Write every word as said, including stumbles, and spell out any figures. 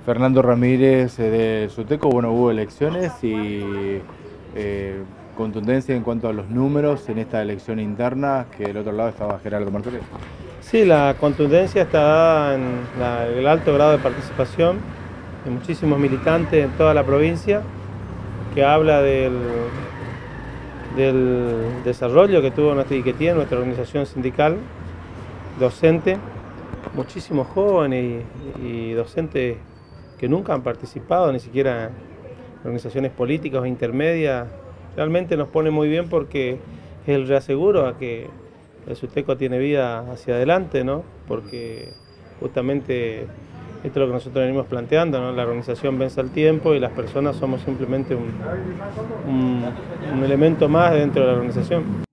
Fernando Ramírez eh, de Suteco. Bueno, hubo elecciones y eh, contundencia en cuanto a los números en esta elección interna, que del otro lado estaba Gerardo Martorell. Sí, la contundencia está dada en la, el alto grado de participación de muchísimos militantes en toda la provincia, que habla del, del desarrollo que tuvo nuestra, y que tiene nuestra organización sindical, docente, muchísimos jóvenes y, y docentes que nunca han participado ni siquiera en organizaciones políticas o intermedias. Realmente nos pone muy bien porque es el reaseguro a que el Suteco tiene vida hacia adelante, ¿no? Porque justamente esto es lo que nosotros venimos planteando, ¿no? La organización vence al tiempo y las personas somos simplemente un, un, un elemento más dentro de la organización.